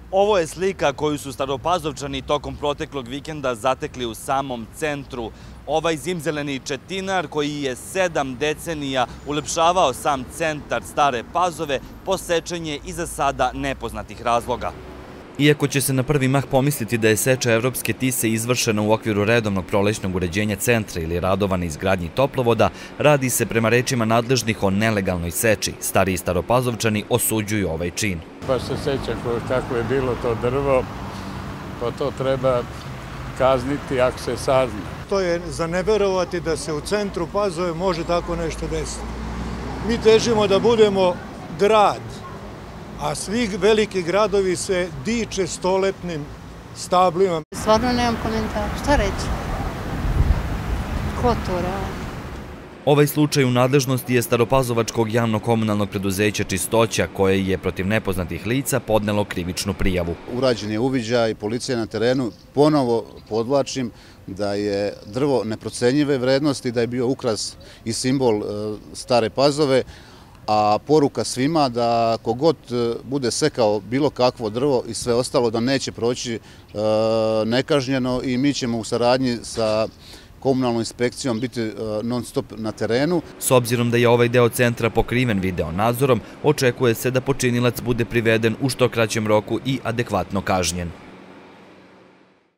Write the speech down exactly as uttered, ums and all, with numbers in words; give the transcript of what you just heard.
Ovo je slika koju su Staropazovčani tokom proteklog vikenda zatekli u samom centru. Ovaj zimzeleni četinar koji je sedam decenija ulepšavao sam centar Stare Pazove posečen je iza sada nepoznatih razloga. Iako će se na prvi mah pomisliti da je seča Evropske tise izvršena u okviru redovnog prolećnog uređenja centra ili radova na izgradnji toplovoda, radi se prema rečima nadležnih o nelegalnoj seči. Stariji Staropazovčani osuđuju ovaj čin. Pa se seća kako je bilo to drvo, pa to treba kazniti ako se sazna. To je za ne verovati da se u centru Pazove može tako nešto desiti. Mi težimo da budemo grad, a svi veliki gradovi se diče stoletnim stablima. Stvarno nemam komentara. Šta reći? Ko to radi? Ovaj slučaj u nadležnosti je Staropazovačkog javno-komunalnog preduzeća Čistoća, koje je protiv nepoznatih lica podnelo krivičnu prijavu. Urađen je uviđaj, policija na terenu. Ponovo podvlačim da je drvo neprocenjive vrednosti, da je bio ukras i simbol Stare Pazove, a poruka svima da kogod bude sekao bilo kakvo drvo i sve ostalo da neće proći nekažnjeno i mi ćemo u saradnji sa komunalnom inspekcijom biti non stop na terenu. S obzirom da je ovaj deo centra pokriven video nadzorom, očekuje se da počinilac bude priveden u što kraćem roku i adekvatno kažnjen.